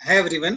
Hi everyone.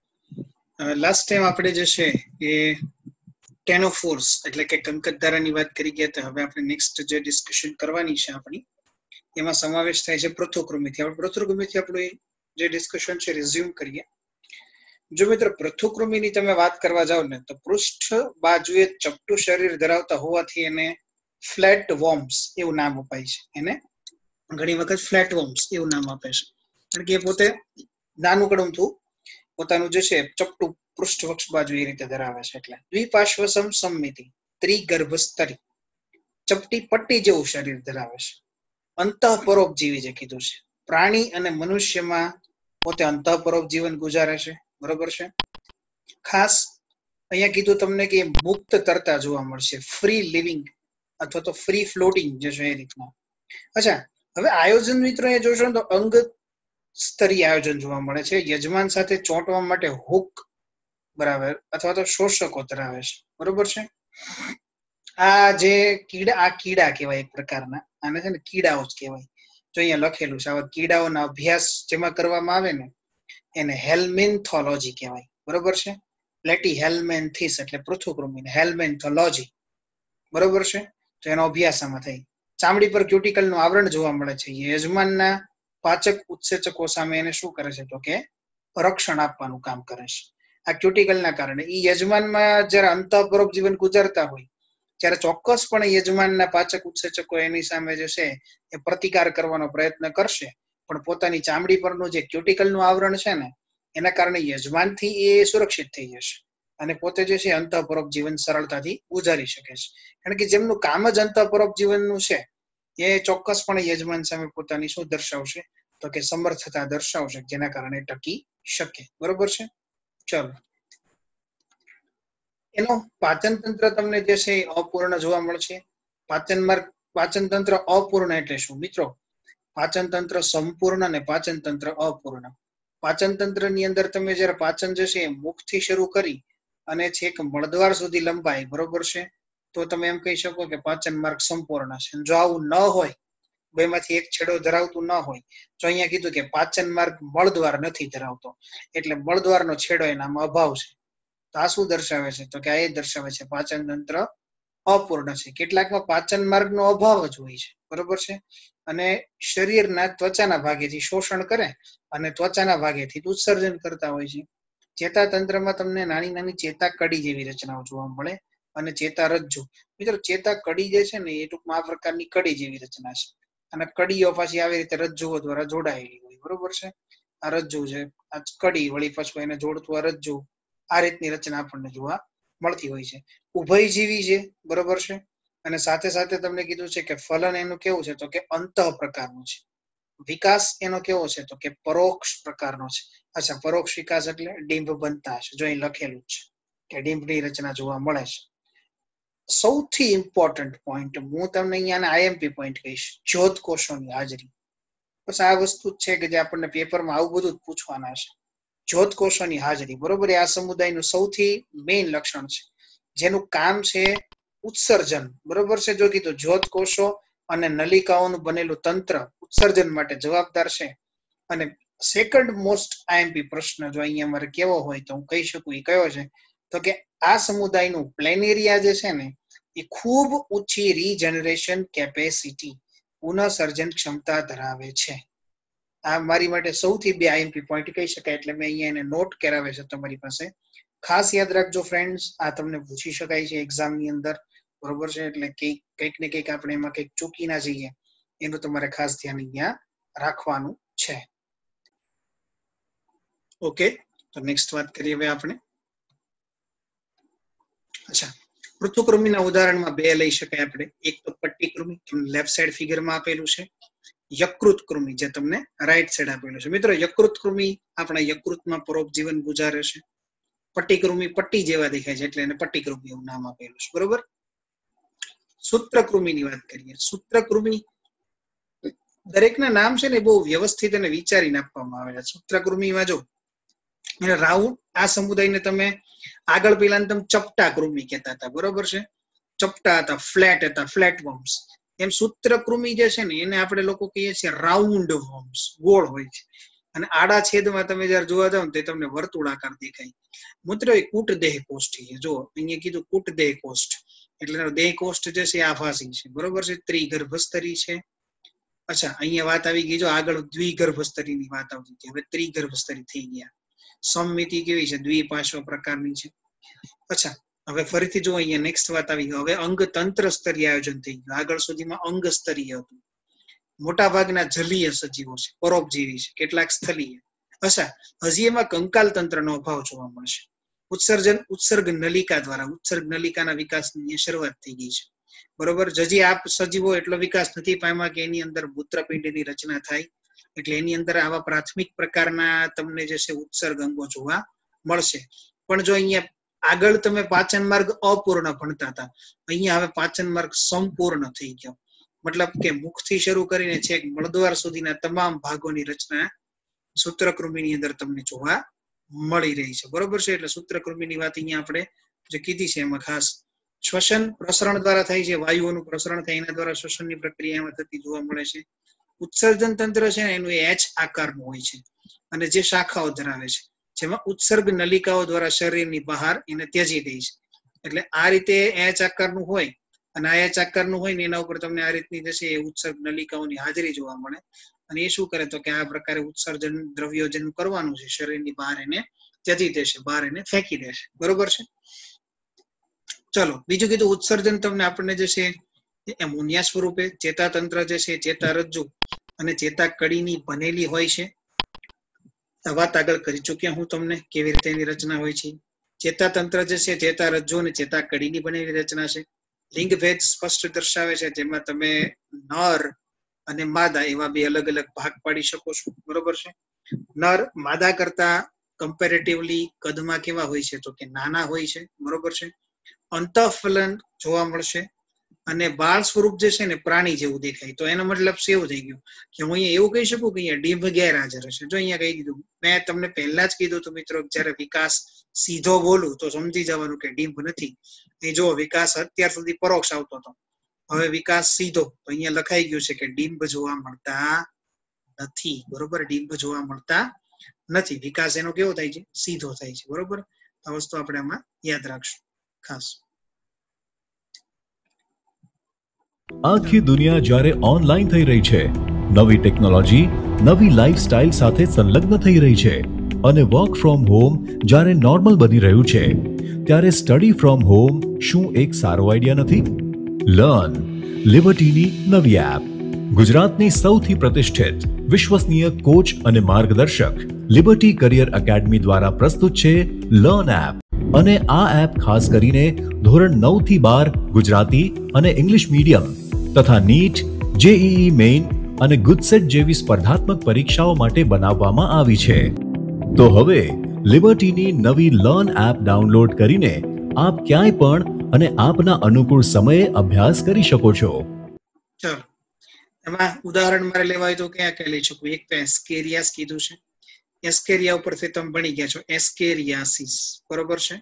Last time આપણે જે છે એ કેનોફોર્સ એટલે કે કંકતધારાની વાત કરી ગયા હતા. હવે આપણે નેક્સ્ટ જે ડિસ્કશન કરવાની છે આપણી એમાં સમાવેશ થાય છે પૃથુકૃમિથી. આપણે પૃથુકૃમિથી આપણું જે ડિસ્કશન છે રિઝ્યુમ કરીએ. જો મિત્ર પૃથુકૃમિની તમે વાત કરવા જાવ ને તો પૃષ્ઠ બાજુએ ચપટું શરીર ધરાવતા હોવાથી એને ફ્લેટ વોર્મ્સ એવું નામ અપાય છે. એને ઘણી વખત ફ્લેટ વોર્મ્સ એવું નામ આપે છે કારણ કે એ પોતે નાનું થયું પોતાનું જે છે ચપટું પૃષ્ઠવક્ષ બાજુ એ રીતે ધરાવે છે. એટલે દ્વિપાર્શ્વ સમમિતિ ત્રિગર્ભસ્તરી ચપટી પટ્ટી જેવું શરીર ધરાવે છે. અંતઃપરોપજીવી જે કીધું છે પ્રાણી અને મનુષ્યમાં પોતે અંતઃપરોપજીવન ગુજારે છે. બરોબર છે. ખાસ અહીંયા કીધું તમને કે મુક્ત તરતા જોવા મળશે, ફ્રી લિવિંગ અથવા તો ફ્રી ફ્લોટિંગ જે છે એ રીતના. અચ્છા, હવે આયોજન મિત્રો એ જોશો તો અંગ સ્તરીય આયોજન જોવા મળે છે. યજમાન સાથે ચોંટવા માટે હુક બરાબર અથવા તો શોષકો ધરાવે છે. બરોબર છે. આ જે કીડા કહેવાય એક પ્રકારના, આને છે ને કીડાઓ જ કહેવાય. જો અહીંયા લખેલું છે આવા કીડાઓના અભ્યાસ જેમાં કરવામાં આવે ને એને હેલ્મિન્થોલોજી કહેવાય. બરોબર છે. પ્લેટી હેલ્મેન્થિસ એટલે પૃથુકૃમિ, હેલ્મેન્થોલોજી. બરોબર છે. તો એનો અભ્યાસ આમાં થાય. ચામડી પર ક્યુટિકલનું આવરણ જોવા મળે છે. યજમાનના પાચક ઉત્સેચકો સામે એને શું કરે છે તો કે રક્ષણ આપવાનું કામ કરે છે. આ ક્યુટિકલના કારણે ઈ યજમાનમાં જયારે અંતઃપરોપજીવન ગુજારતા હોય ત્યારે ચોક્કસપણે યજમાનના પાચક ઉત્સેચકો એની સામે જે છે એ પ્રતિકાર કરવાનો પ્રયત્ન કરશે, પણ પોતાની ચામડી પરનું જે ક્યુટિકલનું આવરણ છે ને એના કારણે યજમાનથી એ સુરક્ષિત થઈ જશે અને પોતે જે છે અંતઃપરોપજીવન સરળતાથી ગુજારી શકે છે. કારણ કે જેમનું કામ જ અંતઃપરોપજીવનનું છે એ ચોક્કસપણે યજમાન સામે પોતાની શું દર્શાવશે તો કે સમર્થતા દર્શાવશે, જેના કારણે ટકી શકે. બરોબર છે. ચલો, એનો પાચન તંત્ર તમને જે છે એ અપૂર્ણ જોવા મળશે. પાચન તંત્ર અપૂર્ણ એટલે શું મિત્રો? પાચન તંત્ર સંપૂર્ણ અને પાચન તંત્ર અપૂર્ણ. પાચન તંત્ર ની અંદર તમે જયારે પાચન જે છે એ મુખથી શરૂ કરી અને છેક મળદ્વાર સુધી લંબાય, બરોબર છે, તો તમે એમ કહી શકો કે પાચન માર્ગ સંપૂર્ણ છે. જો આવું ન હોય, બેમાંથી એક છેડો ધરાવતું ન હોય, તો અહીંયા કીધું કે પાચન માર્ગ મળદ્વાર નથી ધરાવતો એટલે મળદ્વારનો છેડો એનામાં અભાવ છે. તો આ શું દર્શાવે છે તો કે આ એ દર્શાવે છે પાચન તંત્ર અપૂર્ણ છે. કેટલાકમાં પાચન માર્ગનો અભાવ જ હોય છે. બરોબર છે. અને શરીરના ત્વચાના ભાગેથી શોષણ કરે અને ત્વચાના ભાગેથી ઉત્સર્જન કરતા હોય છે. ચેતાતંત્રમાં તમને નાની નાની ચેતા કડી જેવી રચનાઓ જોવા મળે અને ચેતારજ્જુ. મિત્રો ચેતા કડી જે છે ને એ ટૂંકમાં આ પ્રકારની કડી જેવી રચના છે અને કડીઓ પાછી આવી રીતે રજ્જુઓ દ્વારા જોડાયેલી હોય. બરોબર છે. આ રજ્જુ છે, આ કડી વળી પાછું એને જોડતું આ રજ્જુ, આ રીતની રચના આપણને જોવા મળતી હોય છે. ઉભયજીવી છે. બરોબર છે. અને સાથે સાથે તમને કીધું છે કે ફલન એનું કેવું છે તો કે અંતઃ પ્રકારનું છે. વિકાસ એનો કેવો છે તો કે પરોક્ષ પ્રકારનો છે. અચ્છા, પરોક્ષ વિકાસ એટલે ડિંભ બનતા છે. જો અહીં લખેલું છે કે ડિંભની રચના જોવા મળે છે. સૌથી ઇમ્પોર્ટન્ટ પોઈન્ટ હું તમને અહીંયા આઈએમપી પોઈન્ટ કહીશ, જ્યોત કોષોની હાજરી. બસ આ વસ્તુ જ છે કે જે આપણને પેપરમાં આવું બધું જ પૂછવાના છે. જ્યોત કોષોની હાજરી, બરોબર, એ આ સમુદાયનું સૌથી મેઇન લક્ષણ છે, જેનું કામ છે ઉત્સર્જન. બરોબર છે. જો કીધું જ્યોત કોષો અને નલિકાઓનું બનેલું તંત્ર ઉત્સર્જન માટે જવાબદાર છે. અને સેકન્ડ મોસ્ટ આઈએમપી પ્રશ્ન જો અહીંયા મારે કેવો હોય તો હું કહી શકું એ કયો છે તો કે આ સમુદાયનું પ્લેનેરિયા જે છે ને એ ખૂબ ઊંચી રીજનરેશન કેપેસિટી, પુનઃસર્જન ક્ષમતા ધરાવે છે. આ મારી માટે સૌથી બે આઈએમપી પોઈન્ટ કહી શકાય એટલે મેં અહીંયા એને નોટ કરાવે છે તમારી પાસે. ખાસ યાદ રાખજો ફ્રેન્ડ્સ, આ તમને પૂછી શકાય છે એક્ઝામની અંદર. બરોબર છે. એટલે કંઈક ને કંઈક આપણે એમાં કંઈક ચૂકી ના જઈએ એનું તમારે ખાસ ધ્યાન અહીંયા રાખવાનું છે. ઓકે, તો નેક્સ્ટ વાત કરીએ હવે આપણે. અચ્છા, પૃથુકૃમિના ઉદાહરણમાં બે લઈ શકાય આપણે. એક તો પટ્ટીકૃમિ, લેફ્ટ સાઈડ ફિગરમાં આપેલું છે. યકૃત કૃમિ જે તમને રાઈટ સાઈડ આપેલું છે. મિત્રો યકૃત કૃમિ આપણા યકૃતમાં પરોપજીવન ગુજારે છે. પટ્ટીકૃમિ પટ્ટી જેવા દેખાય છે એટલે એને પટ્ટીકૃમિ એવું નામ આપેલું છે. બરોબર. સૂત્રકૃમિની વાત કરીએ. સૂત્રકૃમિ દરેકના નામ છે ને બહુ વ્યવસ્થિત અને વિચારીને આપવામાં આવેલા. સૂત્રકૃમિમાં જો રાઉન્ડ, આ સમુદાયને તમે આગળ પેલા તમે ચપટા કૃમિ કહેતા હતા. બરોબર છે. ચપટા હતા, ફ્લેટ હતા, ફ્લેટ વર્મ્સ. એમ સૂત્રકૃમિ જે છે ને એને આપણે લોકો કહીએ છીએ રાઉન્ડ વર્મ્સ, ગોળ હોય છે. અને આડા છેદમાં તમે જયારે જોવા જાવ ને તો તમને વર્તુળાકાર દેખાય. મિત્રો એ કૂટદેહ કોષ્ઠી છે. જો અહીંયા કીધું કૂટદેહ કોષ્ઠ એટલે દેહ કોષ્ઠ જે છે આભાસી છે, બરોબર છે. ત્રિગર્ભસ્તરી છે. અચ્છા, અહીંયા વાત આવી ગઈ. જો આગળ દ્વિગર્ભસ્તરીની વાત આવતી હતી, હવે ત્રિગર્ભસ્તરી થઈ ગયા. સમમિતિ કેવી છે? દ્વિપાર્શ્વ પ્રકારની છે. અચ્છા, હવે ફરીથી જો અહીંયા નેક્સ્ટ વાત આવી ગઈ. હવે અંગ તંત્ર સ્તરીય આયોજન થઈ ગયું. આગળ સુધીમાં અંગ સ્તરીય હતું. મોટા ભાગના જલીય સજીવો છે, પરોપજીવી છે, કેટલાક સ્થલીય. અચ્છા, હજી એમાં કંકાલ તંત્રનો અભાવ જોવા મળશે. ઉત્સર્ગ નલિકા દ્વારા ઉત્સર્ગ નલિકાના વિકાસની શરૂઆત થઈ ગઈ છે, બરોબર. હજી આ સજીવો એટલો વિકાસ નથી પામ્યા કે એની અંદર મૂત્રપિંડની રચના થાય, એટલે એની અંદર આવા પ્રાથમિક પ્રકારના તમને જે છે ઉત્સર્ગ અંગો જોવા મળશે. પણ જો અહીંયા આગળ તમે પાચન માર્ગ અપૂર્ણ ભણતા હતા, અહીંયા હવે પાચન માર્ગ સંપૂર્ણ થઈ ગયો. મતલબ કે મુખથી શરૂ કરીને છેક મળદ્વાર સુધીના તમામ ભાગોની રચના સૂત્રકૃમિની અંદર તમને જોવા મળી રહી છે, બરોબર છે. એટલે સૂત્રકૃમિની વાત અહીંયા આપણે જે કીધી છે એમાં ખાસ શ્વસન પ્રસરણ દ્વારા થાય છે. વાયુઓનું પ્રસરણ થાય એના દ્વારા શ્વસનની પ્રક્રિયામાં થતી જોવા મળે છે. ઉત્સર્જન તંત્ર છે ને એનું એચ આકારનું હોય છે અને જે શાખાઓ ધરાવે છે, જેમાં ઉત્સર્ગ નલિકાઓ દ્વારા શરીરની બહાર એને ત્યજી દે છે. એટલે આ રીતે એચ આકારનું હોય અને આ એચ આકારનું હોય ને એના ઉપર તમને આ રીતની જે છે એ ઉત્સર્ગ નલિકાઓની હાજરી જોવા મળે. અને એ શું કરે તો કે આ પ્રકારે ઉત્સર્જન દ્રવ્યોજન કરવાનું છે, શરીરની બહાર એને ત્યજી દેશે, બહાર એને ફેંકી દેશે, બરોબર છે. ચલો, બીજું કીધું ઉત્સર્જન તમને આપણને જે છે એમોનિયા સ્વરૂપે ચેતાતંત્ર જે છે ચેતારજ્જુ અને ચેતા કડીની બનેલી હોય છે. વાત આગળ કરી ચૂક્યા હું તમને કેવી રીતે એની રચના હોય છે. ચેતાતંત્ર જે છે ચેતારજ્જુ અને ચેતા કડીની બનેલી રચના છે. લિંગ ભેદ સ્પષ્ટ દર્શાવે છે, જેમાં તમે નર અને માદા એવા બે અલગ અલગ ભાગ પાડી શકો છો, બરોબર છે. નર માદા કરતા કમ્પેરેટિવલી કદમાં કેવા હોય છે તો કે નાના હોય છે, બરોબર છે. અંતઃફલન જોવા મળશે અને બાળ સ્વરૂપ જે છે ને પ્રાણી જેવું દેખાય. તો એનો મતલબ એવું થઈ ગયું કે હું અહીંયા એવું કહી શકું કે અહીંયા ડીંભ ગેરહાજર હશે. જો અહીંયા કહી દીધું, મેં તમને પહેલા જ કીધું હતું મિત્રો, જયારે વિકાસ સીધો બોલું તો સમજી જવાનું કે ડીંભ નથી. એ જો વિકાસ અત્યાર સુધી પરોક્ષ આવતો હતો, હવે વિકાસ સીધો, તો અહીંયા લખાઈ ગયું છે કે ડીંભ જોવા મળતા નથી, બરોબર. ડીંભ જોવા મળતા નથી. વિકાસ એનો કેવો થાય છે? સીધો થાય છે, બરોબર. આ વસ્તુ આપણે આમાં યાદ રાખશું ખાસ. આખી દુનિયા જ્યારે ઓનલાઈન થઈ રહી છે, નવી ટેકનોલોજી નવી લાઈફસ્ટાઈલ સાથે સંલગ્ન થઈ રહી છે અને વર્ક ફ્રોમ હોમ જ્યારે નોર્મલ બની રહ્યું છે, ત્યારે સ્ટડી ફ્રોમ હોમ શું એક સારો આઈડિયા નથી? લર્ન લિબર્ટીની નવી એપ. ગુજરાતની સૌથી પ્રતિષ્ઠિત વિશ્વસનીય કોચ અને માર્ગદર્શક લિબર્ટી કરિયર એકેડમી દ્વારા પ્રસ્તુત છે લર્ન એપ. અને આ એપ ખાસ કરીને ધોરણ 9 થી 12 ગુજરાતી અને ઇંગ્લિશ મીડિયમ તથા નીટ, જેઈઈ મેઇન અને ગુજસેટ જેવી સ્પર્ધાત્મક પરીક્ષાઓ માટે બનાવવામાં આવી છે. તો હવે લિબર્ટીની નવી લર્ન એપ ડાઉનલોડ કરીને આપ ક્યાંય પણ અને આપના અનુકૂળ સમયે અભ્યાસ કરી શકો છો. ચલો, એમાં ઉદાહરણ મારે લેવાય તો ક્યાં ક્યાં લઈ શકું? એક તો એસ્કેરિયાસ કીધું છે. એસ્કેરિયા ઉપરથી તમે ભણી ગયા છો એસ્કેરિયાસિસ, બરોબર છે.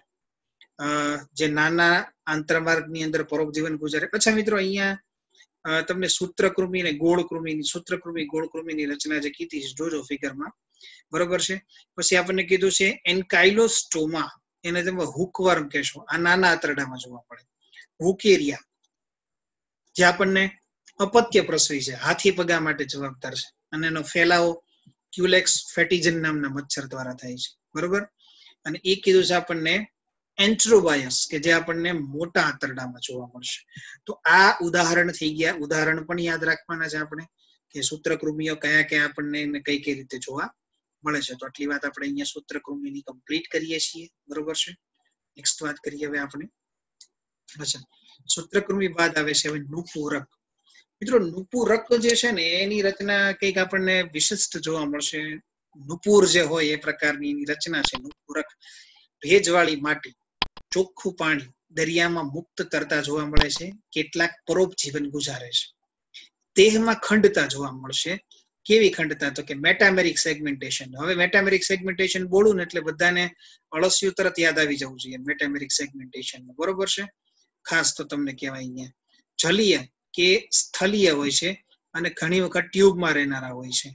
જે નાના આંતરમાર્ગની અંદર પરોપજીવન ગુજારે. અચ્છા મિત્રો, અહીંયા તમને સૂત્રકૃમિ અને ગોળકૃમિની ગોળકૃમિની રચના જે કીધી છે જોજો ફિગરમાં, બરોબર છે. પછી આપણને કીધું છે એન્કાઇલોસ્ટોમા, એને તમે હુકવર્મ કહેશો. આ નાના આંતરડામાં જોવા મળે. હુકેરિયા જે આપણને અપત્ય પ્રસવી છે, હાથી પગા માટે જવાબદાર છે, અને એનો ફેલાવો ક્યુલેક્સ ફેટીજન નામના મચ્છર દ્વારા થાય છે, બરોબર. અને એ કીધું છે આપણને એન્ટ્રોબાયસ, કે જે આપણને મોટા આંતરડામાં જોવા મળશે. તો આ ઉદાહરણ થઈ ગયા. ઉદાહરણ પણ યાદ રાખવાના છે આપણે, કે સૂત્રકૃમિઓ કયા કયા આપણને કઈ કઈ રીતે જોવા મળે છે. તો આટલી વાત આપણે અહીંયા સૂત્રકૃમિની કમ્પ્લીટ કરીએ છીએ, બરોબર છે. નેક્સ્ટ વાત કરીએ હવે આપણે. અચ્છા, સૂત્રકૃમિ બાદ આવે છે હવે નુપુરક. મિત્રો, નુપુરક જે છે ને એની રચના કંઈક આપણને વિશિષ્ટ જોવા મળશે. નુપુર જે હોય એ પ્રકારની એની રચના છે. નુપુરક ભેજવાળી માટી, ચોખ્ખું પાણી, દરિયામાં મુક્ત તરતા જોવા મળે છે. કેટલાક પરોપજીવન ગુજારે છે. દેહમાં ખંડતા જોવા મળશે. કેવી ખંડતા? તો કે મેટામેરિક સેગમેન્ટેશન. હવે મેટામેરિક સેગમેન્ટેશન બોલું ને એટલે બધાને અળસિયું તરત યાદ આવી જવું જોઈએ મેટામેરિક સેગમેન્ટેશન, બરોબર છે. ખાસ તો તમને કહેવાય અહીંયા જલીય કે સ્થલીય હોય છે અને ઘણી વખત ટ્યુબમાં રહેનારા હોય છે.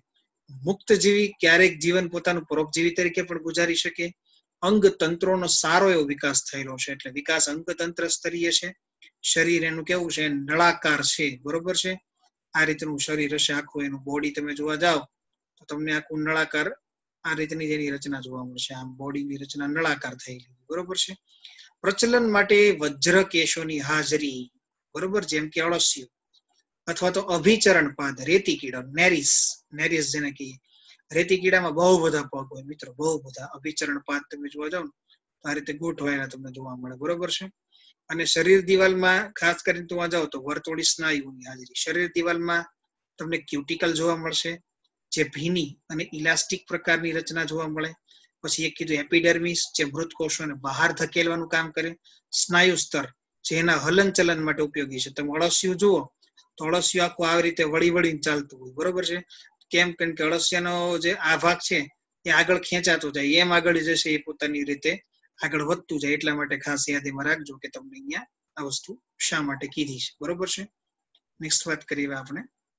મુક્તજીવી ક્યારેક જીવન પોતાનું પરોપજીવી તરીકે પણ ગુજારી શકે. અંગ તંત્રોનો સારો એવો વિકાસ થયેલો છે, એટલે વિકાસ અંગતંત્ર સ્તરીય છે. શરીર એનું કેવું છે, નળાકાર છે, બરોબર છે. આ રીતનું શરીર હશે આખું, એનું બોડી તમે જોવા જાઓ તો તમને આખું નળાકાર આ રીતની જેની રચના જોવા મળશે. આમ બોડીની રચના નળાકાર થયેલી, બરોબર છે. પ્રચલન માટે વજ્ર કેશોની હાજરી, બરોબર, જેમ કે અળસિયું, અથવા તો અભિચરણ પાદ, રેતી કીડો, નેરિસ, નેરિસ જેને કહીએ. રેતી કીડામાં બહુ બધા પગ હોય મિત્રો, બહુ બધા. અભિચરણ પાદ તમે જોવા જાવ ને તો આ રીતે ગોઠવાયેલા તમને જોવા મળે, બરોબર છે. અને શરીર દિવાલમાં ખાસ કરીને જોવા જાવ તો વર્તુળી સ્નાયુની હાજરી. શરીર દિવાલમાં તમને ક્યુટિકલ જોવા મળશે, જે ભીની અને ઇલાસ્ટિક પ્રકારની રચના જોવા મળે. પછી એક કીધું એપિડર્મિસ, જે મૃત કોષોને બહાર ધકેલવાનું કામ કરે. સ્નાયુ સ્તર, જે એના હલન ચલન માટે ઉપયોગી છે. તમે અળસિયું જુઓ તો અળસિયું આખું આવી રીતે વળી વળીને ચાલતું હોય, બરોબર છે. કેમ? કારણ કે અળસિયાનો જે આ ભાગ છે એ આગળ ખેંચાતો જાય, એમ આગળ જશે એ પોતાની રીતે આગળ વધતું જાય. એટલા માટે ખાસ યાદીમાં રાખજો કે તમને અહીંયા આ વસ્તુ શા માટે કીધી છે, બરોબર છે. નેક્સ્ટ વાત કરીએ આપણે.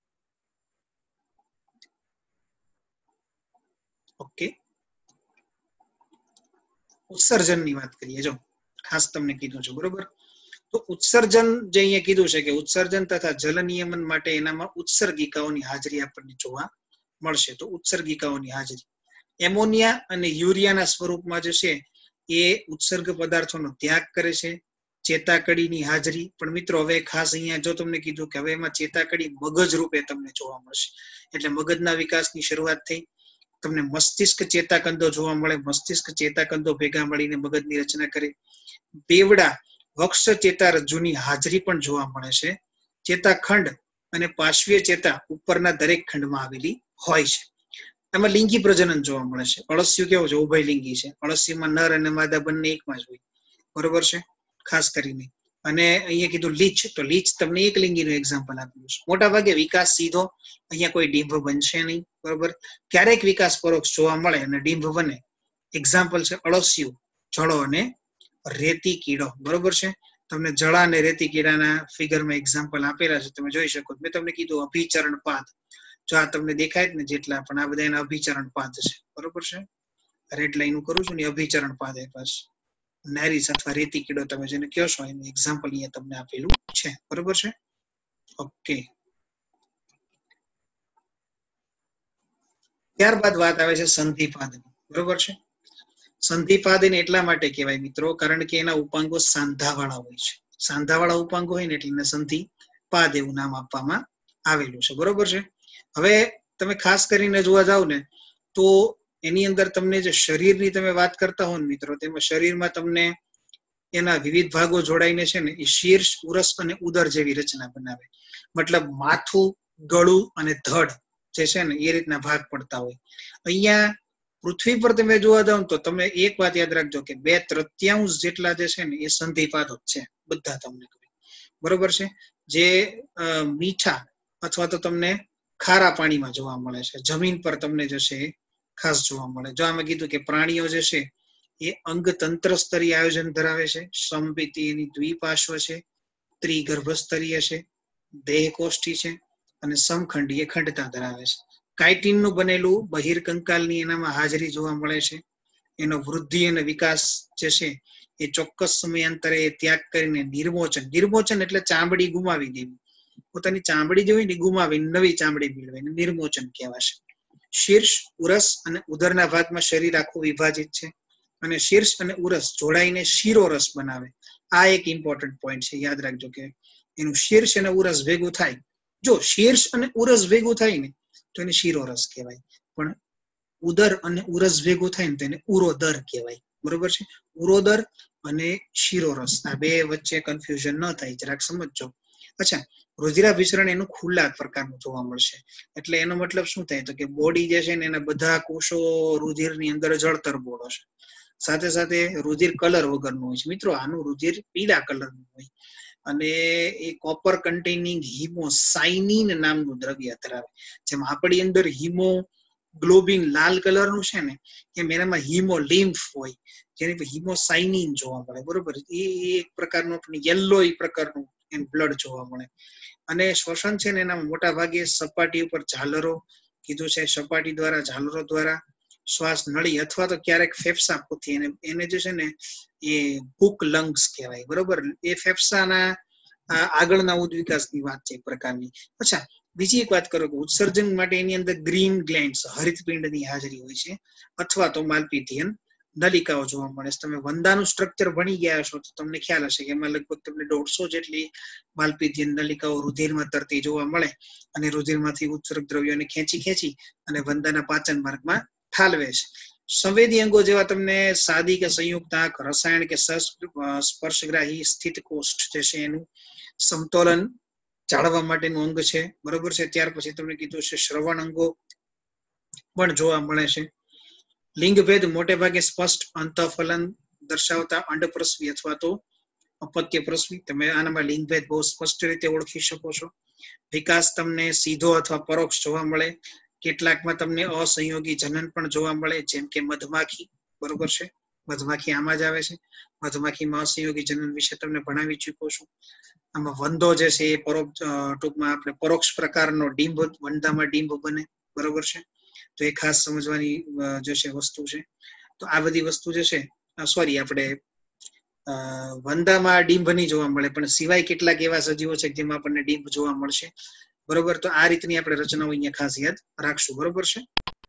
ઓકે, ઉત્સર્જનની વાત કરીએ. જો ખાસ તમને કીધું છે, બરોબર. તો ઉત્સર્જન જે અહીંયા કીધું છે કે ઉત્સર્જન તથા જલ નિયમન માટે એનામાં ઉત્સર્ગિકાઓની હાજરી આપણને જોવા મળશે. તો ઉત્સર્ગિકાઓની હાજરી એમોનિયા અને યુરિયાના સ્વરૂપમાં જે છે એ ઉત્સર્ગ પદાર્થોનો ત્યાગ કરે છે. ચેતાકડીની હાજરી પણ મિત્રો હવે ખાસ અહીંયા જો તમને કીધું કે હવે એમાં ચેતાકડી મગજ રૂપે તમને જોવા મળશે, એટલે મગજના વિકાસની શરૂઆત થઈ. તમને મસ્તિષ્ક ચેતાકંદો જોવા મળે, મસ્તિષ્ક ચેતાકંદો ભેગા મળીને મગજની રચના કરે. બેવડા વક્ષ ચેતારજ્જુની હાજરી પણ જોવા મળે છે. ચેતાખંડ અને પાર્શ્વીય ચેતા ઉપરના દરેક ખંડમાં આવેલી હોય છે. એમાં લિંગી પ્રજનન જોવા મળે છે. અળસિયું કેવું છે, ઉભયલિંગી છે. અળસિયુંમાં નર અને માદા બંને એકમાં જ હોય, બરોબર છે, ખાસ કરીને. અને અહીંયા કીધું લીચ, તો લીચ તમને એક લિંગીનું એક્ઝામ્પલ આપ્યું છે. મોટા ભાગે વિકાસ સીધો, અહીંયા કોઈ ડિંભ બનશે નહીં, બરોબર. ક્યારેક વિકાસ પરોક્ષ જોવા મળે અને ડિંભ બને. એક્ઝામ્પલ છે અળસિયું, જળો અને રેતી કીડો, બરોબર છે. તમને જળા અને રેતી કીડાના ફિગરમાં એક્ઝામ્પલ આપેલા છે, તમે જોઈ શકો. મેં તમને કીધું અભિચરણ પાદ, જો આ તમને દેખાય ને જેટલા પણ આ બધા એના અભિચરણ પાદ છે, બરોબર છે. રેડ લાઈન કરું છું ને અભિચરણ પાદ એ પાસ નેરિસ અથવા રેતી કીડો તમે જેને કહો છો એનું એક્ઝામ્પલ અહીંયા તમને આપેલું છે, બરોબર છે. ઓકે, ત્યારબાદ વાત આવે છે સંધિપાદની, બરોબર છે. સંધિપાદ એને એટલા માટે કહેવાય મિત્રો કારણ કે એના ઉપાંગો સાંધાવાળા હોય છે. સાંધાવાળા ઉપાંગો હોય ને એટલે એને સંધિપાદ એવું નામ આપવામાં આવેલું છે, બરોબર છે. હવે તમે ખાસ કરીને જોવા જાવ ને તો એની અંદર તમને જે શરીરની તમે વાત કરતા હો ને મિત્રો, તેમાં શરીરમાં તમને એના વિવિધ ભાગો જોડાઈને છે ને એ શીર્ષ, ઉરસ અને ઉદર જેવી રચના બનાવે. મતલબ માથું, ગળું અને ધડ જે છે ને એ રીતના ભાગ પડતા હોય. અહીંયા પૃથ્વી પર તમે જોવા જાવ તો તમે એક વાત યાદ રાખજો કે 2/3 જેટલા જે છે ને એ સંધિપાદ જ છે બધા તમને, બરોબર છે. જે મીઠા અથવા તો તમને ખારા પાણીમાં જોવા મળે છે, જમીન પર તમને જે છે ખાસ જોવા મળે. જો આમાં કીધું કે પ્રાણીઓ જે છે એ અંગતંત્ર સ્તરીય આયોજન ધરાવે છે. સમપિતિ એની દ્વિપાર્શ્વ છે, ત્રિગર્ભસ્તરીય છે, દેહકોષ્ઠી છે અને સમખંડી એ ખંડતા ધરાવે છે. કાઇટિનનું બનેલું બહિર્કંકાલની એનામાં હાજરી જોવા મળે છે. એનો વૃદ્ધિ અને વિકાસ જે છે એ ચોક્કસ સમયાંતરે ત્યાગ કરીને નિર્મોચન, નિર્મોચન એટલે ચામડી ગુમાવી દેવી, પોતાની ચામડી જે હોય ને ગુમાવી નવી ચામડી મેળવે, નિર્મોચન કહેવાશે. શીર્ષ, ઉરસ અને ઉદરના ભાગમાં શરીર આખું વિભાજિત છે અને શીર્ષ અને ઉરસ જોડાઈને શિરોરસ બનાવે. આ એક ઇમ્પોર્ટન્ટ પોઈન્ટ છે, યાદ રાખજો કે એનું શીર્ષ અને ઉરસ ભેગું થાય. જો શીર્ષ અને ઉરસ ભેગું થાય ને તો એને શિરોરસ કહેવાય, પણ ઉદર અને ઉરસ ભેગું થાય ને તો એને ઉરોદર કહેવાય, બરોબર છે. ઉરોદર અને શિરોરસ આ બે વચ્ચે કન્ફ્યુઝન ન થાય, જરાક સમજજો. અચ્છા, રુધિરાભિસરણ એનું ખુલ્લા પ્રકારનું જોવા મળશે. એટલે એનો મતલબ શું થાય તો કે બોડી જે છે ને એના બધા કોષો રુધિરની અંદર જળતર બોળો છે. સાથે સાથે રુધિર કલર વગરનું હોય છે મિત્રો. આનું રુધિર પીળા કલરનું હોય અને એ કોપર કન્ટેનિંગ હિમોસાઇનિન નામનું દ્રવ્ય ધરાવે. જેમ આપણી અંદર હિમોગ્લોબિન લાલ કલરનું છે ને એમ એનામાં હિમોલિમ્ફ હોય, જેની હિમોસાઇનિન જોવા મળે, બરોબર. એ એક પ્રકારનું યલો પ્રકારનું બ્લડ જોવા મળે. અને શ્વસન છે ને એના મોટા ભાગે સપાટી ઉપર ઝાલરો કીધું છે સપાટી દ્વારા, ઝાલરો દ્વારા, શ્વાસ નળી અથવા તો ક્યારેક ફેફસા પોથી, એને જે છે ને એ ભૂક લંગ્સ કહેવાય, બરોબર. એ ફેફસાના આગળના ઉદ્વિકાસની વાત છે એક પ્રકારની. અચ્છા, બીજી એક વાત કરો કે ઉત્સર્જન માટે એની અંદર ગ્રીન ગ્લેન્ડ્સ, હરિતપિંડની હાજરી હોય છે, અથવા તો માલપીધિયન નલિકાઓ જોવા મળે છે. તમે વંદાનું સ્ટ્રક્ચર ભણી ગયા છો તો તમને ખ્યાલ હશે કે એમાં લગભગ તમને 150 જેટલી માલપીધિયન નલિકાઓ રુધિરમાં તરતી જોવા મળે, અને રુધિરમાંથી ઉત્સર્ગ દ્રવ્યોને ખેંચી અને વંદાના પાચન માર્ગમાં ઠાલવે છે. સંવેદી અંગો જેવા તમને સાદી કે સંયુક્ત આંખ, રસાયણ કે સ્પર્શગ્રાહી સ્થિત કોષ્ઠ જે છે એનું સમતોલન જાળવવા માટેનું અંગ છે, બરોબર છે. ત્યાર પછી તમને કીધું છે શ્રવણ અંગો પણ જોવા મળે છે. લિંગભેદ મોટે ભાગે સ્પષ્ટ અંતઃફલન દર્શાવતા અંડપ્રસવી અથવા તો અપત્યપ્રસવી, તમે આનામાં લિંગભેદ બહુ સ્પષ્ટ રીતે ઓળખી શકો છો. વિકાસ તમને સીધો અથવા પરોક્ષ જોવા મળે. કેટલાકમાં તમને અસંયોગી જનન પણ જોવા મળે, જેમ કે મધમાખી, બરોબર છે. મધમાખી આમાં જ આવે છે. મધમાખીમાં અસંયોગી જનન વિશે તમને ભણાવી ચૂક્યો છું. આમાં વંદો જે છે એ ટૂંકમાં આપણે પરોક્ષ પ્રકારનો ડીંભ, વંદામાં ડીંભ બને, બરોબર છે. તો એ ખાસ સમજવાની જે છે વસ્તુ છે. તો આ બધી વસ્તુ જે છે, સોરી, આપણે વંદામાં ડીંભ નહીં જોવા મળે, પણ સિવાય કેટલાક એવા સજીવો છે જેમાં આપણને ડીંભ જોવા મળશે, બરોબર. તો આ રીતની આપણે રચનાઓ અહીંયા ખાસ યાદ રાખશું, બરોબર છે.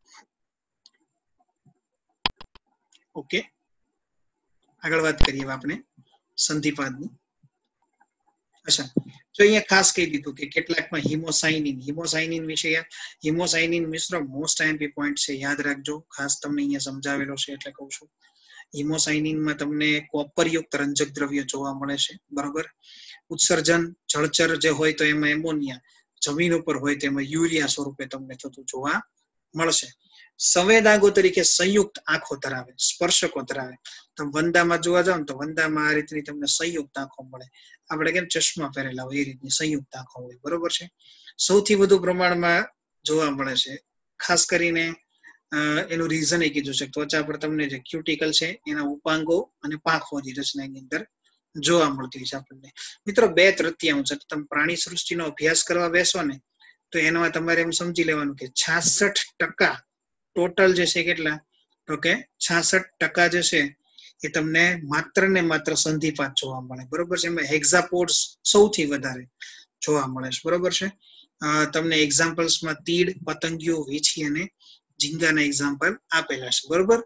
ઓકે, આગળ વાત કરીએ આપણે સંધિપાદની. અચ્છા, તો અહીંયા ખાસ કહી દીધું કે કેટલાકમાં હિમોસાઇનિન વિશે, હિમોસાઇનિન મિશ્ર મોસ્ટ આઈએમપી પોઈન્ટ છે, યાદ રાખજો. ખાસ તમને અહીંયા સમજાવેલો છે એટલે કહું છું. હિમોસાઇનિનમાં તમને કોપરયુક્ત રંજક દ્રવ્ય જોવા મળે છે, બરોબર. ઉત્સર્જન જળચર જે હોય તો એમાં એમોનિયા, જમીન ઉપર હોય તો એમાં યુરિયા સ્વરૂપે તમને થતું જોવા મળશે. સંવેદાંગો તરીકે સંયુક્ત આંખો ધરાવે, સ્પર્શકો ધરાવે. તમે વંદામાં જોવા જાવ ને તો વંદામાં આ રીતની તમને સંયુક્ત આંખો મળે. આપણે કેમ ચશ્મા પહેરેલા હોય એ રીતની સંયુક્ત આંખો હોય, બરોબર છે. સૌથી વધુ પ્રમાણમાં જોવા મળે છે. ખાસ કરીને એનું રીઝન એ કીધું છે, ત્વચા પર તમને જે ક્યુટિકલ છે એના ઉપાંગો અને પાંખોની રચનાની અંદર જોવા મળતી હોય છે આપણને. મિત્રો 2/3 તમે પ્રાણી સૃષ્ટિનો અભ્યાસ કરવા બેસો ને તો એમાં તમારે એમ સમજી લેવાનું કે 66% ટોટલ જે છે કેટલા, તો કે 66% જે છે એ તમને માત્ર ને માત્ર સંધિપાદ જોવા મળે, બરોબર છે. એમાં હેક્ઝાપોડ્સ સૌથી વધારે જોવા મળે છે, બરોબર છે. તમને એક્ઝામ્પલ્સમાં તીડ, પતંગિયો, વીછી અને ઝીંગાના એક્ઝામ્પલ આપેલા છે, બરોબર.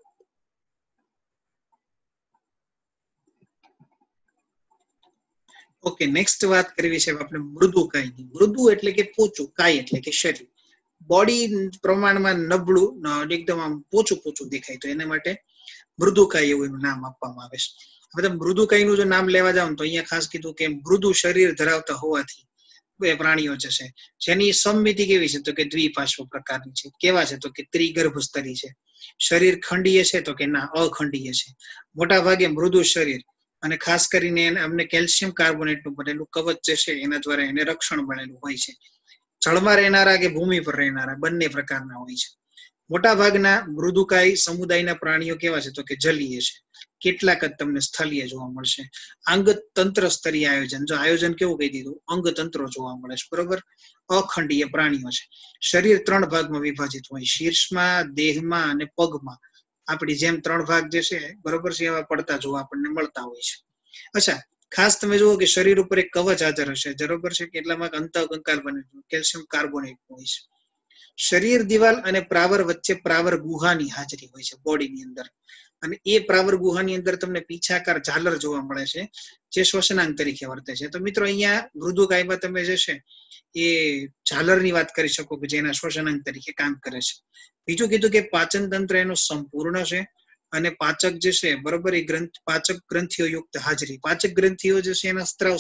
ઓકે, નેક્સ્ટ વાત કરવી છે આપણે મૃદુકાયની. મૃદુ એટલે કે પોચું, કાય એટલે કે શરીર. બોડી પ્રમાણમાં નબળું, એકદમ આમ પોચું દેખાય, તો એના માટે મૃદુકાય એવું એનું નામ આપવામાં આવે છે. હવે મૃદુકાયનું જો નામ લેવા જાવ તો અહીંયા ખાસ કીધું કે મૃદુ શરીર ધરાવતા હોવાથી એ પ્રાણીઓ જે છે જેની સમમિતિ કેવી છે, તો કે દ્વિપાર્શ્વ પ્રકારની છે. કેવા છે, તો કે ત્રિગર્ભસ્તરી છે. શરીર ખંડીય છે, તો કે ના, અખંડીય છે. મોટા ભાગે મૃદુ શરીર, અને ખાસ કરીને અમને કેલ્શિયમ કાર્બોનેટનું બનેલું કવચ જે છે એના દ્વારા એને રક્ષણ મળેલું હોય છે. જળમાં રહેનારા કે ભૂમિ પર રહેનારા બંને પ્રકારના હોય છે. મોટા ભાગના મૃદુકાય સમુદાયના પ્રાણીઓ કેવા છે, તો કે જલીય છે. કેટલાક જ તમને સ્થળીય જોવા મળશે. અંગતંત્ર સ્તરીય આયોજન, જો આયોજન કેવું કહી દીધું, અંગતંત્રો જોવા મળે છે, બરોબર. અખંડીય પ્રાણીઓ છે. શરીર 3 ભાગમાં વિભાજિત હોય, શીર્ષમાં, દેહમાં અને પગમાં. આપણી જેમ 3 ભાગ જે છે, બરોબર છે, એવા પડતા જોવા આપણને મળતા હોય છે. અચ્છા, ખાસ તમે જુઓ કે શરીર ઉપર એક કવચ હાજર હશે, બરોબર છે. કેટલામાં અંતઃકંકાલ બને કેલ્શિયમ કાર્બોનેટ હોય છે. શરીર દિવાલ અને પ્રાવર વચ્ચે પ્રાવર ગુહાની હાજરી હોય છે બોડીની અંદર, અને એ પ્રાવર ગુહાની અંદર તમને પીછાકાર ઝાલર જોવા મળે છે જે શ્વસનાંગ તરીકે વર્તે છે. તો મિત્રો અહીંયા મૃદુકાયમાં તમે જે છે એ ઝાલરની વાત કરી શકો કે જેના શ્વસનાંગ તરીકે કામ કરે છે. બીજું કીધું કે પાચન તંત્ર એનું સંપૂર્ણ છે, અને પાચક જે છે, બરોબર, એ પાચક ગ્રંથિઓ યુક્ત હાજરી. પાચક ગ્રંથિઓ જે છે એના સ્ત્રાવ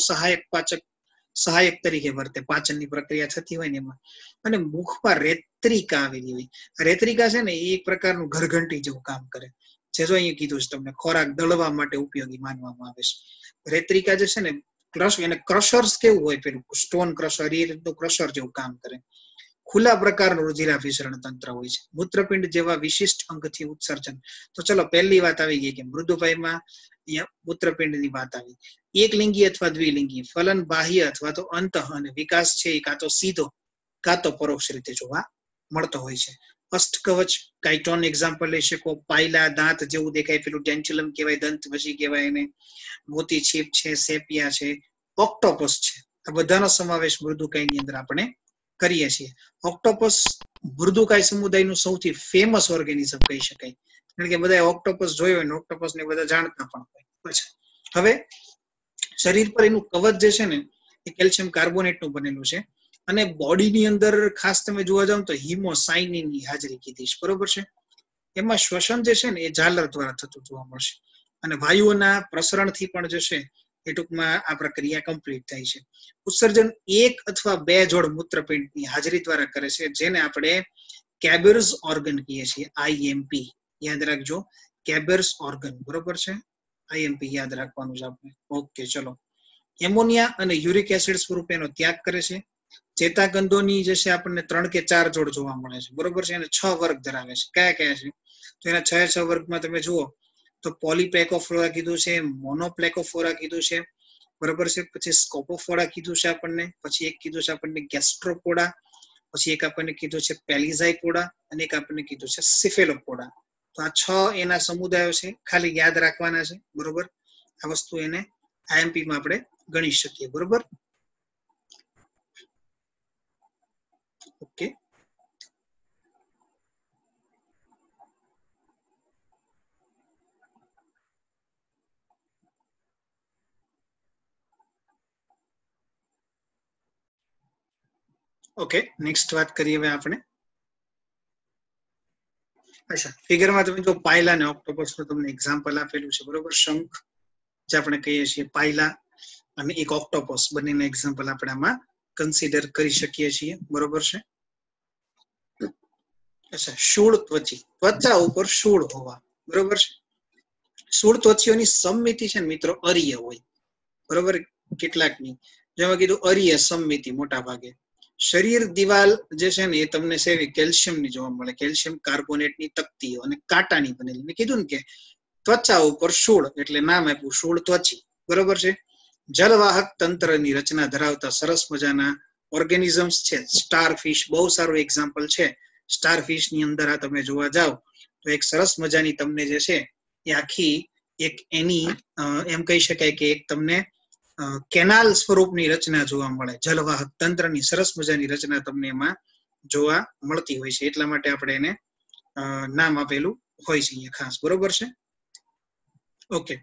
સહાયક તરીકે વર્તે, પાચનની પ્રક્રિયા થતી હોય ને એમાં. અને મુખમાં રેત્રિકા આવેલી હોય. રેત્રિકા છે ને એ એક પ્રકારનું ઘરઘંટી જેવું કામ કરે છે. જો અહીંયા કીધું છે તમને, ખોરાક દળવા માટે ઉપયોગી માનવામાં આવે છે. રેત્રિકા જે છે ને, એને ક્રશર્સ કેવું હોય, પેલું સ્ટોન ક્રશર, એ રીતનું ક્રશર જેવું કામ કરે. ખુલ્લા પ્રકારનું રુધિરાભિસરણ તંત્ર હોય છે. મૂત્રપિંડ જેવા વિશિષ્ટ અંગથી ઉત્સર્જન. તો ચલો, પહેલી વાત આવી ગઈ કે મૃદુપાયમાં અહીંયા મૂત્રપિંડની વાત આવી. એક લિંગી અથવા દ્વિલિંગી, ફલન બાહ્ય અથવા તો અંતઃ, અને વિકાસ છે એ કાં તો સીધો કાં તો પરોક્ષ રીતે જોવા મળતો હોય છે. અષ્ટકવચ કાઇટોન એક્ઝામ્પલ લઈ શકો. પાયલા દાંત જેવું દેખાય પેલું ડેન્ચ્યુલમ કહેવાય, દંત વજી કહેવાય એને. મોતી છીપ છે, સેપિયા છે, ઓક્ટોપસ છે. આ બધાનો સમાવેશ મૃદુકાયની અંદર આપણે કરીએ છીએ. ઓક્ટોપસ મૃદુકાય સમુદાયનું સૌથી ફેમસ ઓર્ગેનિઝમ કહી શકાય, કારણ કે બધા ઓક્ટોપસ જોયો હોય ને ઓક્ટોપસ ને બધા જાણતા પણ હોય. હવે શરીર પર એનું કવચ જે છે ને એ કેલ્શિયમ કાર્બોનેટ નું બનેલું છે, અને બોડીની અંદર ખાસ તમે જોવા જાવ તો હિમોસાઇનિન ની હાજરી કીધી છે, બરોબર છે. એમાં શ્વસન જે છે ને એ ઝાલર દ્વારા થતું જોવા મળશે, અને વાયુઓના પ્રસરણથી પણ જે છે એ ટૂંકમાં આ પ્રક્રિયા કમ્પ્લીટ થાય છે. ઉત્સર્જન 1 અથવા 2 જોડ મૂત્રપિંડની હાજરી દ્વારા કરે છે, જેને આપણે કેબર્સ ઓર્ગન કહીએ છીએ. આઈએમપી યાદ રાખજો, કેબર્સ ઓર્ગન, બરોબર છે. આઈએમપી યાદ રાખવાનું છે આપણે. ઓકે, ચલો. એમોનિયા અને યુરિક એસિડ સ્વરૂપે એનો ત્યાગ કરે છે. ચેતાગંધોની જે છે આપણને 3 કે 4 જોડ જોવા મળે છે, બરોબર છે. અને 6 વર્ગ ધરાવે છે. કયા કયા છે? તો એના 6 વર્ગમાં તમે જુઓ તો પોલીપ્લેકોફોરા કીધું છે, મોનોપ્લેકોફોરા કીધું છે, બરોબર છે. પછી સ્કોપોફોરા કીધું છે આપણને, પછી એક કીધું છે આપણને ગેસ્ટ્રોપોડા, પછી એક આપણને કીધું છે પેલિઝાઇપોડા, અને એક આપણને કીધું છે સિફેલોપોડા. તો આ 6 એના સમુદાયો છે, ખાલી યાદ રાખવાના છે, બરોબર. આ વસ્તુ એને આઈએમપી માં આપણે ગણી શકીએ, બરોબર. ઓકે, ઓકે, નેક્સ્ટ વાત કરીએ હવે આપણે. અચ્છા, ફિગરમાં તમે જો પાયલા અને ઓક્ટોપસ નું તમને એક્ઝામ્પલ આપેલું છે, બરોબર. શંખ જે આપણે કહીએ છીએ પાયલા અને એક ઓક્ટોપસ, બંનેના એક્ઝામ્પલ આપણે આમાં કન્સિડર કરી શકીએ છીએ, બરોબર છે. અચ્છા, શૂળ ત્વચી, ત્વચા ઉપર શૂળ હોવા, બરોબર છે. શૂળ ત્વચીઓની સમમિતિ છે ને મિત્રો અરીય હોય, બરોબર. કેટલાકની જેમાં કીધું અરીય સમમિતિ મોટા ભાગે. શરીર દિવાલ જે છે ને એ તમને સેવી કેલ્શિયમની જોવા મળે, કેલ્શિયમ કાર્બોનેટની તકતીઓ અને કાંટાની બનેલી. મેં કીધું ને કે ત્વચા ઉપર શૂળ એટલે નામ આપ્યું શૂળ ત્વચી, બરોબર છે. જલવાહક તંત્રની રચના ધરાવતા સરસ મજાના ઓર્ગેનિઝમ્સ છે. સ્ટારફિશ બહુ સારું એક્ઝામ્પલ છે. સ્ટારફિશ ની અંદર આ તમે જોવા જાવ તો એક સરસ મજાની તમને જે છે એ આખી એક એની એમ કહી શકાય કે એક તમને કેનાલ સ્વરૂપની રચના જોવા મળે. જલવાહક તંત્રની સરસ મજાની રચના તમને એમાં જોવા મળતી હોય છે, એટલા માટે આપણે એને નામ આપેલું હોય છે અહીંયા ખાસ, બરોબર છે. ઓકે,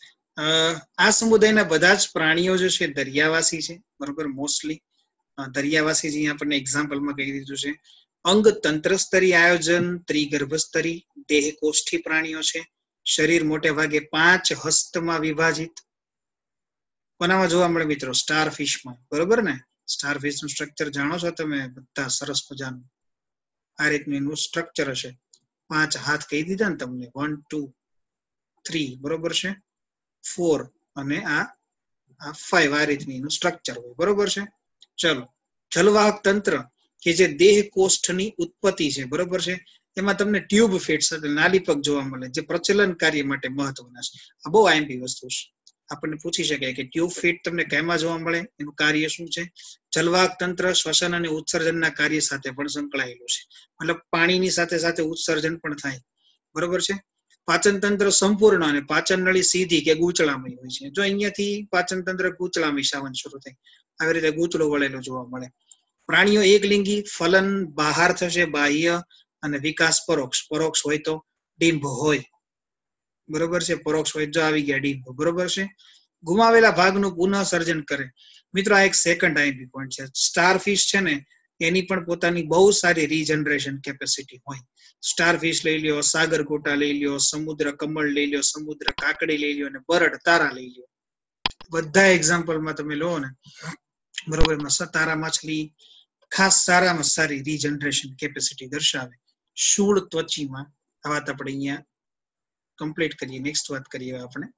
આ સમુદાયના બધા જ પ્રાણીઓ જે છે દરિયાવાસી છે, બરોબર. મોસ્ટલી દરિયાવાસી જે આપણને એક્ઝામ્પલમાં કહી દીધું છે. અંગ તંત્ર સ્તરી આયોજન, ત્રિગર્ભ સ્તરી દેહ કોષ્ઠી પ્રાણીઓ છે. શરીર મોટે ભાગે 5 હસ્તમાં વિભાજિત. કોનામાં જોવા મળે મિત્રો? સ્ટારફિશમાં, બરોબર ને. સ્ટારફિશ નું સ્ટ્રક્ચર જાણો છો તમે બધા, સરસ મજાનું આ રીતનું એનું સ્ટ્રક્ચર હશે. 5 હાથ કહી દીધા ને તમને, 1 2 3, બરોબર છે, 4 અને આ 5, આ રીતની એનું સ્ટ્રક્ચર હોય, બરોબર છે. ચલો, જલવાહક તંત્ર કે જે દેહ કોષ્ઠની ઉત્પત્તિ છે, બરોબર છે. એમાં તમને ટ્યુબ ફિટ્સ એટલે નાલીપગ જોવા મળે, જે પ્રચલન કાર્ય માટે મહત્વના છે. આ બહુ આઈએમપી વસ્તુ છે. આપણને પૂછી શકાય કે ટ્યુબ ફિટ તમને કેમાં જોવા મળે, એનું કાર્ય શું છે. જલવાહક તંત્ર શ્વસન અને ઉત્સર્જનના કાર્ય સાથે પણ સંકળાયેલું છે, મતલબ પાણીની સાથે સાથે ઉત્સર્જન પણ થાય, બરોબર છે. પાચન તંત્ર સંપૂર્ણ અને પાચન નળી સીધી કે ગૂંચળામય હોય છે. જો અહીંયાથી પાચન તંત્ર ગૂંચળામય સાવન શરૂ થાય, આવી રીતે ગૂંચળો વળેલો જોવા મળે. પ્રાણીઓ એકલિંગી, ફલન બહાર થશે બાહ્ય, અને વિકાસ પરોક્ષ. પરોક્ષ હોય તો ડિંભ હોય, બરોબર છે. પરોક્ષ હોય જો આવી ગયા ડિંભ, બરોબર છે. ગુમાવેલા ભાગનું પુનઃ સર્જન કરે. મિત્રો આ એક સેકન્ડ આઈએમપી પોઈન્ટ છે. સ્ટારફિશ છે ને એની પણ પોતાની બહુ સારી રીજનરેશન કેપેસિટી હોય. સ્ટારફિશ લઈ લ્યો, સાગર ગોટા લઈ લ્યો, સમુદ્ર કમળ લઈ લ્યો, સમુદ્ર કાકડી લઈ લ્યો, અને બરડ તારા લઈ લ્યો. બધા એક્ઝામ્પલમાં તમે લો ને, બરોબર, એમાં તારા માછલી ખાસ સારામાં સારી રીજનરેશન કેપેસિટી દર્શાવે. શૂળ ત્વચીમાં આ વાત આપણે અહીંયા કમ્પ્લીટ કરીએ. નેક્સ્ટ વાત કરીએ આપણે.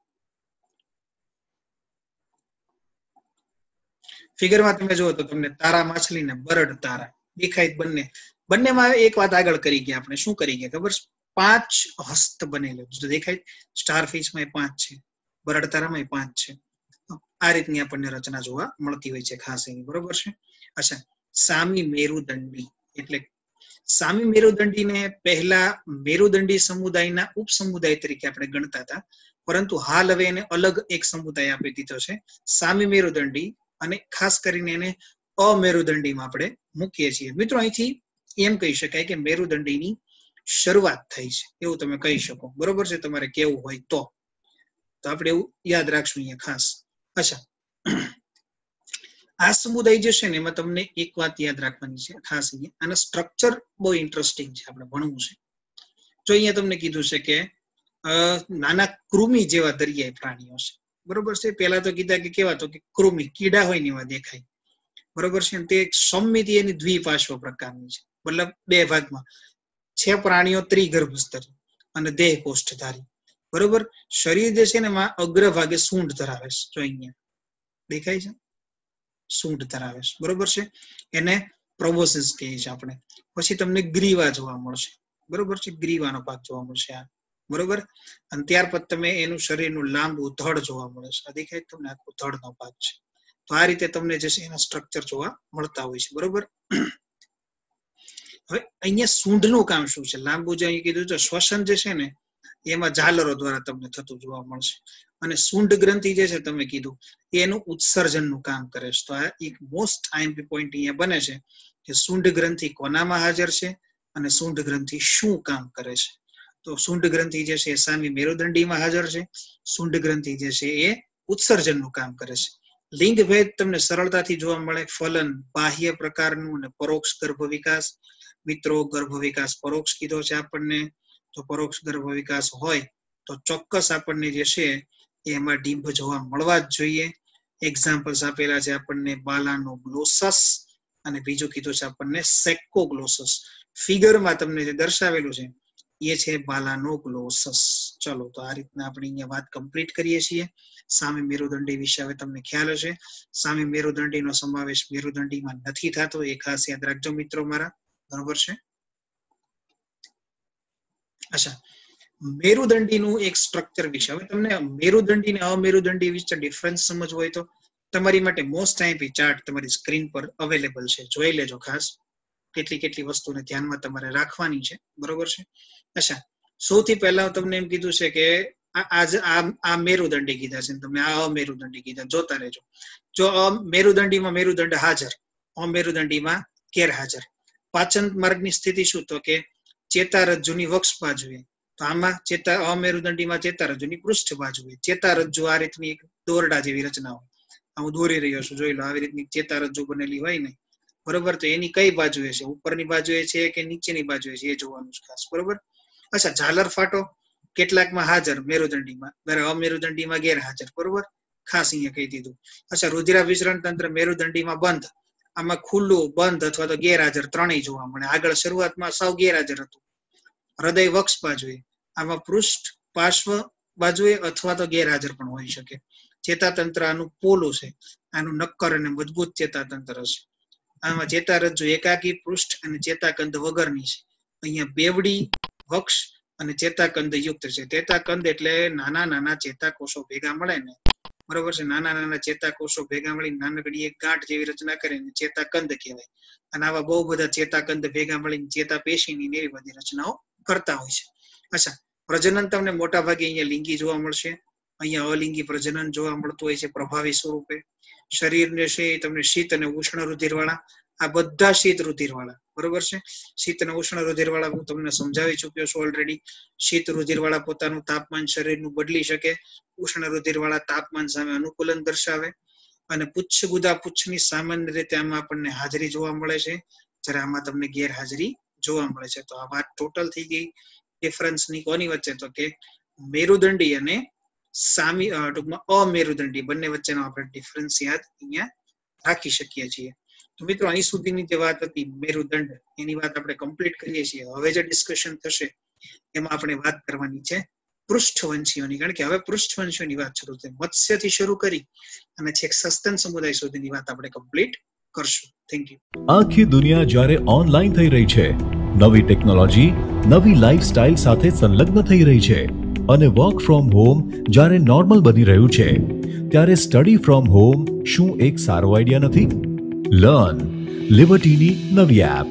ફિગરમાં તમે જુઓ તો તમને તારા માછલી ને બરડ તારા દેખાય. બંનેમાં એક વાત આગળ કરી ગયા આપણે. શું કરી ગયા ખબર? 5 હસ્ત બનેલો દેખાય. સ્ટારફિશમાં 5 છે, બરડ તારામાં 5 છે. આ રીતની આપણને રચના જોવા મળતી હોય છે ખાસ એની, બરોબર છે. અચ્છા, સામી મેરુદંડી એટલે સામી મેરુદંડીને પહેલા મેરુદંડી સમુદાયના ઉપસમુદાય તરીકે આપણે ગણતા હતા, પરંતુ હાલ હવે એને અલગ એક સમુદાય આપી દીધો છે, સામી મેરુદંડી, અને ખાસ કરીને એને અમેરુદંડીમાં આપણે મૂકીએ છીએ. મિત્રો અહીંથી એમ કહી શકાય કે મેરુદંડીની શરૂઆત થઈ છે એવું તમે કહી શકો. બરોબર છે, તમારે કેવું હોય તો આપણે એવું યાદ રાખશું અહીંયા ખાસ. અચ્છા, આ સમુદાય જે છે ને એમાં તમને એક વાત યાદ રાખવાની છે ખાસ, અહીંયા આના સ્ટ્રક્ચર બહુ ઇન્ટરેસ્ટિંગ છે, આપણે ભણવું છે. જો અહીંયા તમને કીધું છે કે નાના કૃમિ જેવા દરિયાઈ પ્રાણીઓ છે. બરોબર છે, પેલા તો કીધા કે કેવા, તો કે કૃમિ કીડા હોય ને એવા દેખાય. બરોબર છે, તે સમમિતિ એની દ્વિપાર્શ્વ પ્રકારની છે, મતલબ બે ભાગમાં છે. પ્રાણીઓ ત્રિગર્ભસ્તરી અને દેહ કોષ્ઠધારી. બરોબર, શરીર જે છે ને એમાં અગ્રભાગે સૂંઢ ધરાવે છે, જો અહીંયા દેખાય છે, સૂંઢ ધરાવે છે. બરોબર છે, એને પ્રોબોસિસ કહીએ છીએ આપણે. પછી તમને ગ્રીવા જોવા મળશે. બરોબર છે, ગ્રીવાનો ભાગ જોવા મળશે આ. બરોબર, અને ત્યાર પછી તમે એનું શરીરનું લાંબુ ધડ જોવા મળે છે. આ દેખાય તમને, આખું ધડનો ભાગ છે. તો આ રીતે તમને જે છે એના સ્ટ્રક્ચર જોવા મળતા હોય છે. બરોબર, હવે અહીંયા સૂંઢનું કામ શું છે? લાંબુ જે અહીં કીધું છે, શ્વસન જે છે ને એમાં ઝાલરો દ્વારા તમને થતું જોવા મળશે. અને સૂંઢ ગ્રંથિ જે છે તમે કીધું એનું ઉત્સર્જનનું કામ કરે છે. તો આ એક મોસ્ટ આઈએમપી પોઈન્ટ અહીંયા બને છે કે સૂંઢ ગ્રંથિ કોનામાં હાજર છે અને સૂંઢ ગ્રંથિ શું કામ કરે છે. તો સૂંઢ ગ્રંથિ જે છે એ સામી મેરુદંડીમાં હાજર છે. સૂંઢ ગ્રંથિ જે છે એ ઉત્સર્જનનું કામ કરે છે. લિંગ ભેદ તમને સરળતાથી જોવા મળે. ફલન બાહ્ય પ્રકારનું અને પરોક્ષ ગર્ભ વિકાસ. મિત્રો, ગર્ભ વિકાસ પરોક્ષ કીધો છે આપણને, તો પરોક્ષ ગર્ભ વિકાસ હોય તો ચોક્કસ આપણને જે છે એમાં ડિંભ જોવા મળવા જ જોઈએ. એક્ઝામ્પલ્સ આપેલા છે આપણને, બાલાનો ગ્લોસસ અને બીજું કીધું છે આપણને સેકોગ્લોસસ. ફિગરમાં તમને જે દર્શાવેલું છે એ છે બાલાનો ગ્લોસસ. ચલો, તો આ રીતના આપણે અહીંયા વાત કમ્પ્લીટ કરીએ છીએ. સામી મેરુદંડી વિશે હવે તમને ખ્યાલ હશે. સામી મેરુદંડીનો સમાવેશ મેરુદંડીમાં નથી થતો, એ ખાસ યાદ રાખજો મિત્રો મારા. બરોબર છે. અચ્છા, મેરુદંડીનું એક સ્ટ્રક્ચર વિશે હવે તમને મેરુદંડી અને અમેરુદંડી વિશે ડિફરન્સ સમજવો હોય તો તમારી માટે મોસ્ટ આઈએમપી ચાર્ટ તમારી સ્ક્રીન પર અવેલેબલ છે, જોઈ લેજો ખાસ. કેટલી વસ્તુને ધ્યાનમાં તમારે રાખવાની છે. બરોબર છે. અચ્છા, સૌથી પહેલા તમને એમ કીધું છે કે આ મેરુદંડી કીધા છે, તમને આ અમેરુદંડી કીધા, જોતા રહેજો. જો મેરુદંડીમાં મેરુદંડ હાજર, અમેરુદંડીમાં ગેરહાજર. પાચન માર્ગની સ્થિતિ શું? તો કે ચેતારજ્જુની વક્ષ બાજુએ. તો આમાં અમેરુદંડીમાં ચેતારજ્જુની પૃષ્ઠ બાજુએ. ચેતારજ્જુ આ રીતની એક દોરડા જેવી રચના હોય, હું દોરી રહ્યો છું, જોઈ લો, આવી રીતની ચેતારજ્જુ બનેલી હોય ને. બરોબર, તો એની કઈ બાજુએ છે, ઉપરની બાજુએ છે કે નીચેની બાજુએ છે, એ જોવાનું છે ખાસ. બરોબર. અચ્છા, ઝાલર ફાટો કેટલાકમાં હાજર મેરુદંડીમાં, અમેરુદંડીમાં ગેરહાજર. બરોબર, ખાસ અહીંયા કહી દીધું. અચ્છા, રુધિરાભિસરણ તંત્ર મેરુદંડીમાં બંધ, આમાં ખુલ્લું, બંધ અથવા તો ગેરહાજર ત્રણેય જોવા મળે. આગળ શરૂઆતમાં સાવ ગેરહાજર હતું. હૃદય વક્ષ બાજુએ, આમાં પૃષ્ઠ પાર્શ્વ બાજુએ અથવા તો ગેરહાજર પણ હોઈ શકે. ચેતાતંત્ર આનું પોલું છે, આનું નક્કર અને મજબૂત ચેતાતંત્ર છે. આમાં ચેતારજ્જુ એકાકી, પૃષ્ઠ અને ચેતાકંદ વગરની છે. અહીંયા બેવડી, વક્ષ અને ચેતાકંદ યુક્ત છે. ચેતાકંદ એટલે નાના ચેતાકોષો ભેગા મળે ને. બરોબર છે, નાના ચેતાકોષો ભેગા મળી નાનકડી એક ગાંઠ જેવી રચના કરીને ચેતાકંદ કહેવાય. અને આવા બહુ બધા ચેતાકંદ ભેગા મળીને ચેતાપેશીની એવી બધી રચનાઓ કરતા હોય છે. અચ્છા, પ્રજનન તમને મોટા ભાગે અહીંયા લિંગી જોવા મળશે. અહીંયા અલિંગી પ્રજનન જોવા મળતું હોય છે પ્રભાવી સ્વરૂપે. શરીરને છે એ તમને શીત અને ઉષ્ણ રુધિરવાળા, આ બધા શીત રુધિરવાળા. બરોબર છે, શીત અને ઉષ્ણ રુધિરવાળા હું તમને સમજાવી ચુક્યો છું ઓલરેડી. શીત રુધિરવાળા પોતાનું તાપમાન શરીરનું બદલી શકે, ઉષ્ણ રુધિરવાળા તાપમાન સામે અનુકૂલન દર્શાવે. અને પુચ્છ ગુદા પુચ્છની સામાન્ય રીતે આમાં આપણને હાજરી જોવા મળે છે, જ્યારે આમાં તમને ગેરહાજરી જોવા મળે છે. તો આ વાત ટોટલ થઈ ગઈ ડિફરન્સની કોની વચ્ચે? તો કે મેરુદંડી અને સામી ટૂંકમાં અમેરુદંડી બંને વચ્ચેનો આપણે ડિફરન્સ યાદ અહીંયા રાખી શકીએ છીએ. તો મિત્રો, અહીં સુધીની જે વાત હતી મેરુદંડ, એની વાત આપણે કમ્પ્લીટ કરીએ છીએ. હવે જે ડિસ્કશન થશે એમાં આપણે વાત કરવાની છે પૃષ્ઠવંશીઓની, કારણ કે હવે પૃષ્ઠવંશીઓની વાત શરૂ થઈ. મત્સ્યથી શરૂ કરી અને છેક સસ્તન સમુદાય સુધીની વાત આપણે કમ્પ્લીટ કરશું. Thank you. આખી દુનિયા જ્યારે ઓનલાઈન થઈ રહી છે, નવી ટેકનોલોજી નવી લાઈફસ્ટાઈલ સાથે સંલગ્ન થઈ રહી છે અને વર્ક ફ્રોમ હોમ જ્યારે નોર્મલ બની રહ્યું છે, ત્યારે સ્ટડી ફ્રોમ હોમ શું એક સારો આઈડિયા નથી? લર્ન લિબર્ટીની નવી એપ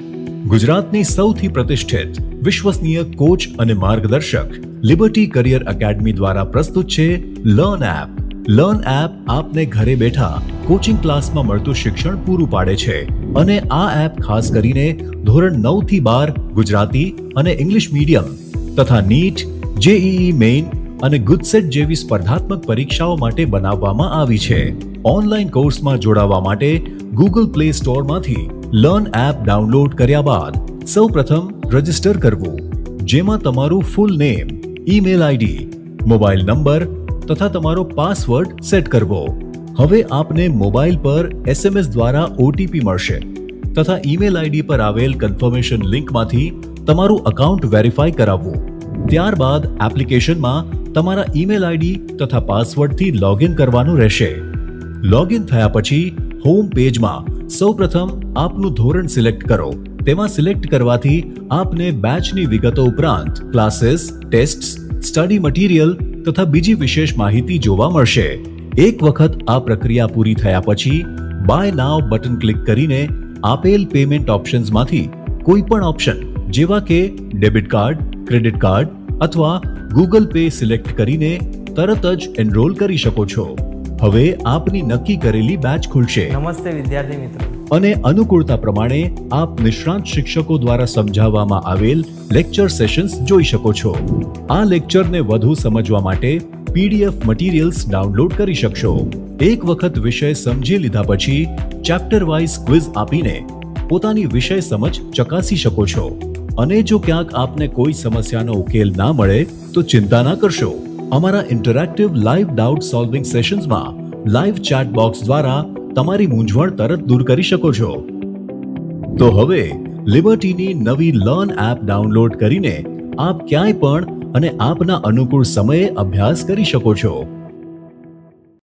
ગુજરાતની સૌથી પ્રતિષ્ઠિત વિશ્વસનીય કોચ અને માર્ગદર્શક લિબર્ટી કરિયર એકેડમી દ્વારા પ્રસ્તુત છે લર્ન એપ. લર્ન એપ આપને ઘરે બેઠા કોચિંગ ક્લાસમાં મળતું શિક્ષણ પૂરું પાડે છે અને આ એપ ખાસ કરીને ધોરણ 9 થી 12 ગુજરાતી અને ઇંગ્લિશ મીડિયમ તથા નીટ, જેઈઈ મેઇન અને ગુજસેટ જેવી સ્પર્ધાત્મક પરીક્ષાઓ માટે બનાવવામાં આવી છે. ઓનલાઈન કોર્સમાં જોડાવા માટે ગૂગલ પ્લે સ્ટોરમાંથી લર્ન એપ ડાઉનલોડ કર્યા બાદ સૌપ્રથમ રજીસ્ટર કરવું, જેમાં તમારું full name, email ID, mobile number તથા તમારો પાસવર્ડ સેટ કરવો. હવે આપને મોબાઈલ પર SMS દ્વારા ઓટીપી મળશે તથા ઈમેલ આઈડી પર આવેલ કન્ફર્મેશન લિંકમાંથી તમારું અકાઉન્ટ વેરીફાઈ કરાવવું. ત્યારબાદ એપ્લિકેશનમાં તમારા ઈમેલ આઈડી તથા પાસવર્ડથી લોગિન કરવાનું રહેશે. લોગિન થયા પછી હોમ પેજમાં સૌપ્રથમ આપનું ધોરણ સિલેક્ટ કરો. તેમાં સિલેક્ટ કરવાથી આપને બેચની વિગતો ઉપરાંત ક્લાસીસ, ટેસ્ટ્સ, સ્ટડી મટીરિયલ તથા બીજી વિશેષ માહિતી જોવા મળશે. એક વખત આ પ્રક્રિયા પૂરી થયા પછી બાય નાવ બટન ક્લિક કરીને આપેલ પેમેન્ટ ઓપ્શન્સમાંથી કોઈ પણ ઓપ્શન જેવા કે ડેબિટ કાર્ડ, ક્રેડિટ કાર્ડ અથવા ગૂગલ પે સિલેક્ટ કરીને તરત જ એનરોલ કરી શકો છો. હવે આપની નક્કી કરેલી બેચ ખુલશે. નમસ્તે વિદ્યાર્થી મિત્રો. અને અનુકૂળતા પ્રમાણે આપ નિષ્ણાંત શિક્ષકો દ્વારા સમજાવવામાં આવેલ લેક્ચર સેશન્સ જોઈ શકો છો. આ લેક્ચરને વધુ સમજવા માટે PDF મટીરિયલ્સ ડાઉનલોડ કરી શકશો. એક વખત વિષય સમજી લીધા પછી ચેપ્ટર વાઇઝ ક્વિઝ આપીને પોતાની વિષય સમજ ચકાસી શકો છો. અને જો ક્યાંક આપને કોઈ સમસ્યાનો ઉકેલ ના મળે તો ચિંતા ના કરશો. અમારા ઇન્ટરેક્ટિવ લાઈવ ડાઉટ સોલ્વિંગ સેશન્સમાં લાઈવ ચેટ બોક્સ દ્વારા તમારી મૂંઝવણ તરત દૂર કરી શકો છો. તો હવે લિબર્ટીની નવી લર્ન એપ ડાઉનલોડ કરીને આપ ક્યાંય પણ અને આપના અનુકૂળ સમયે અભ્યાસ કરી શકો છો.